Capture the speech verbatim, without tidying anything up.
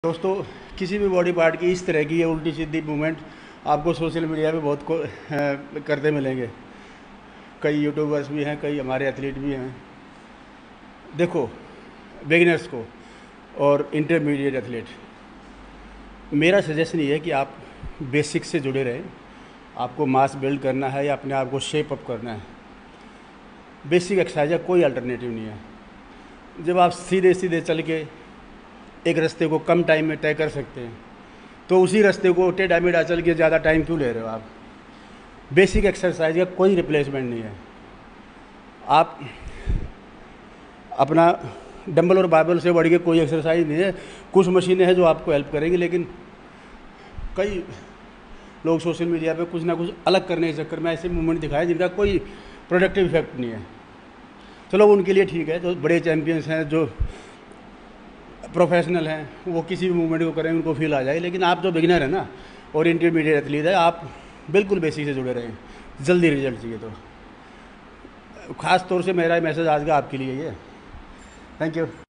दोस्तों, किसी भी बॉडी पार्ट की इस तरह की ये उल्टी सीधी मूवमेंट आपको सोशल मीडिया पे बहुत को अ, करते मिलेंगे। कई यूट्यूबर्स भी हैं, कई हमारे एथलीट भी हैं। देखो, बिगिनर्स को और इंटरमीडिएट एथलीट, मेरा सजेशन ये है कि आप बेसिक से जुड़े रहें। आपको मास बिल्ड करना है या अपने आप को शेप अप करना है, बेसिक एक्सरसाइज है, कोई अल्टरनेटिव नहीं है। जब आप सीधे सीधे चल के एक रास्ते को कम टाइम में तय कर सकते हैं, तो उसी रास्ते को टेढ़ा मेढ़ा चल के ज़्यादा टाइम क्यों ले रहे हो आप? बेसिक एक्सरसाइज का कोई रिप्लेसमेंट नहीं है। आप अपना डंबल और बाइबल से बढ़ के कोई एक्सरसाइज नहीं है। कुछ मशीनें हैं जो आपको हेल्प करेंगी, लेकिन कई लोग सोशल मीडिया पे कुछ ना कुछ अलग करने के चक्कर में ऐसे मूवमेंट दिखाए जिनका कोई प्रोडक्टिव इफेक्ट नहीं है। चलो, उनके लिए ठीक है, जो बड़े चैम्पियंस हैं, जो प्रोफेशनल हैं, वो किसी भी मूवमेंट को करें उनको फील आ जाए। लेकिन आप जो बिगिनर है ना और इंटरमीडिएट एथलीट है, आप बिल्कुल बेसिक से जुड़े रहें। जल्दी रिजल्ट चाहिए तो ख़ास तौर से मेरा मैसेज आज का आपके लिए ये। Thank you.